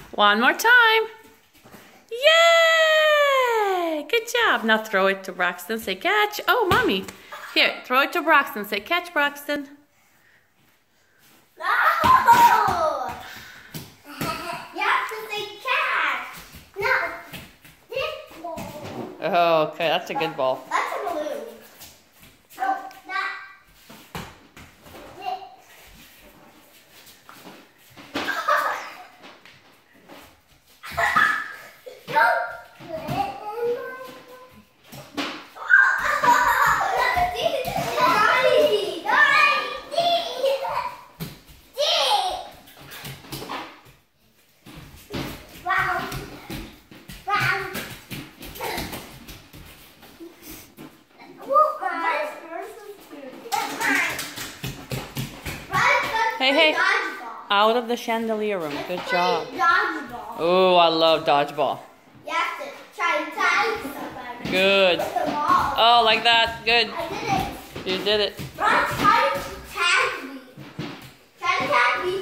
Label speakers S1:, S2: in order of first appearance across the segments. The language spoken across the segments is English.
S1: One more time. Yay! Good job. Now throw it to Braxton. Say catch. Oh, mommy. Here, throw it to Braxton. Say catch, Braxton.
S2: No! You have to say catch. No. This ball.
S1: Oh, okay. That's a good ball.
S2: That's a balloon. No, that. This. Don't put it in my...
S1: Hey, out of the chandelier room. Good job.
S2: Dodgeball.
S1: Oh, I love dodgeball.
S2: You have to try and tag somebody.
S1: Good.
S2: With the ball.
S1: Oh, like that. Good.
S2: I did it.
S1: You did it.
S2: Ron, try to tag me. Try to tag me.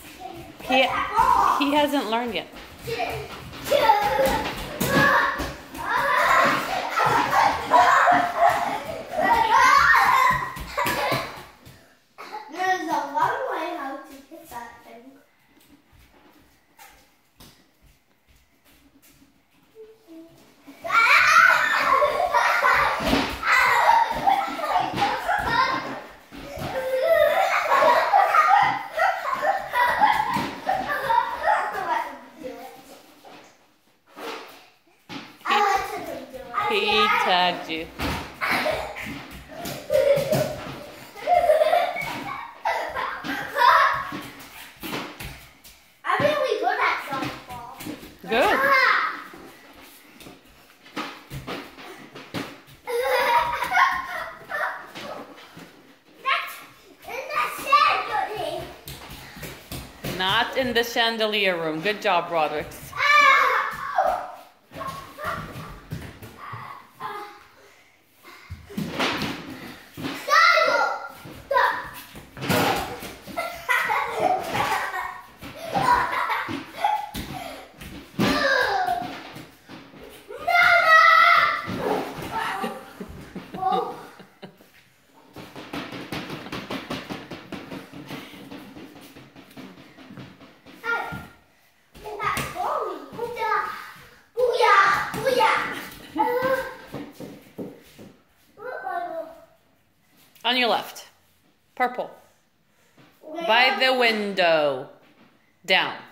S1: He hasn't learned yet.
S2: There's a one way how to hit that thing.
S1: He tagged you.
S2: I'm really good at softball.
S1: Good. Not in the chandelier room. Good job, Roderick. On your left. Purple. By the window. Down.